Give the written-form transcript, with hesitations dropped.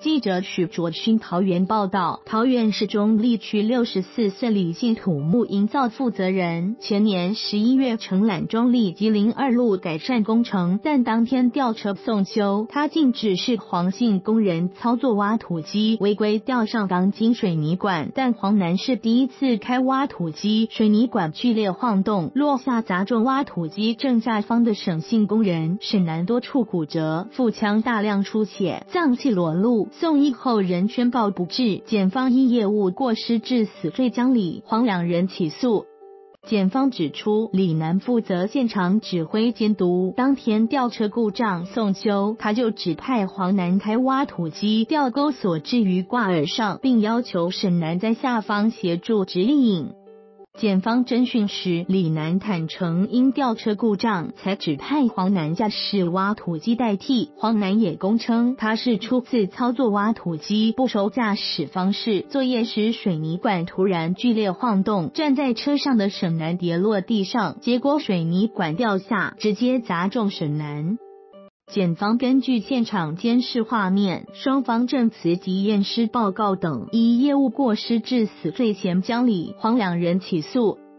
记者许卓勋桃园报道，桃园市中坜区64岁李姓土木营造负责人，前年11月承揽中坜及02路改善工程，但当天吊车送修，他竟指示黄姓工人操作挖土机，违规吊上钢筋水泥管。但黄男是第一次开挖土机，水泥管剧烈晃动，落下砸中挖土机正下方的沈姓工人，沈男多处骨折，腹腔大量出血，脏器裸露。送医后仍宣告不治，检方依业务过失致死罪将李、黄两人起诉。检方指出，李男负责现场指挥监督，当天吊车故障送修，他就指派黄男开挖土机，吊钩锁置于挂耳上，并要求沈男在下方协助指引。检方侦讯时，李男坦承因吊车故障才指派黄男驾驶挖土机代替。黄男也供称他是初次操作挖土机，不熟驾驶方式，作业时水泥管突然剧烈晃动，站在车上的沈男跌落地上，结果水泥管掉下，直接砸中沈男。检方根据现场监视画面、双方证词及验尸报告等，依业务过失致死罪嫌将李、黄两人起诉。